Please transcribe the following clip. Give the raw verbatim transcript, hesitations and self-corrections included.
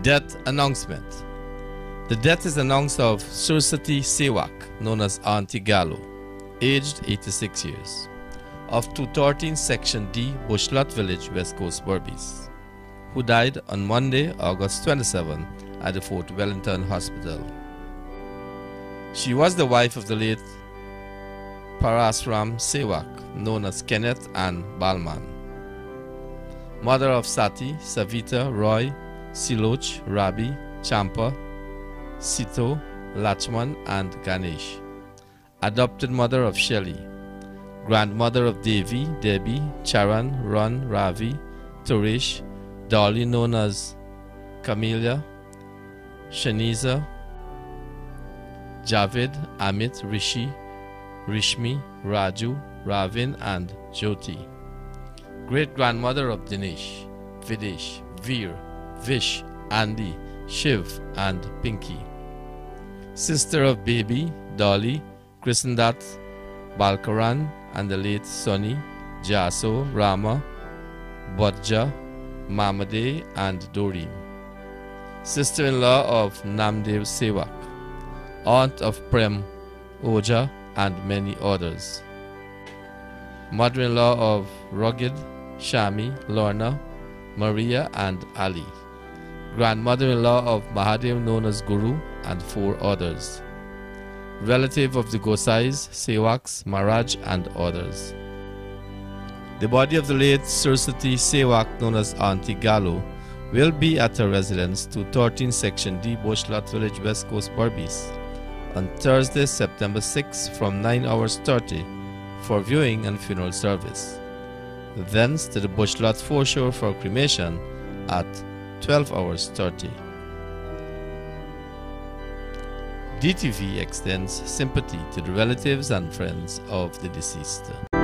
Death announcement. The death is announced of Sursati Sewak, known as Auntie Gallo, aged eighty-six years, of two thirteen Section D, Bushlot Village, West Coast, Berbice, who died on Monday, August twenty-seventh, at the Fort Wellington Hospital. She was the wife of the late Parasram Sewak, known as Kenneth and Balman, mother of Sati, Savita, Roy, Siloch, Rabi, Champa, Sito, Lachman, and Ganesh, adopted mother of Shelley, grandmother of Devi, Debbie, Charan, Ron, Ravi, Turesh, Dolly known as Camellia, Shaniza, Javed, Amit, Rishi, Rishmi, Raju, Ravin, and Jyoti, great-grandmother of Dinesh, Videsh, Veer, Vish, Andy, Shiv, and Pinky, sister of Baby, Dolly, Krisendat, Balkaran, and the late Sonny, Jaso, Rama, Bodja, Mamade, and Doreen, sister-in-law of Namdev Sewak, aunt of Prem, Oja, and many others, mother-in-law of Rugged, Shami, Lorna, Maria, and Ali, grandmother-in-law of Mahadev known as Guru, and four others, relative of the Gosais, Sewaks, Maharaj, and others. The body of the late Sursati Sewak, known as Auntie Gallo, will be at her residence, two thirteen Section D, Bushlot Village, West Coast, Berbice, on Thursday, September sixth, from nine hours thirty for viewing and funeral service. Thence to the Bushlot foreshore for cremation at twelve hours thirty. D T V extends sympathy to the relatives and friends of the deceased.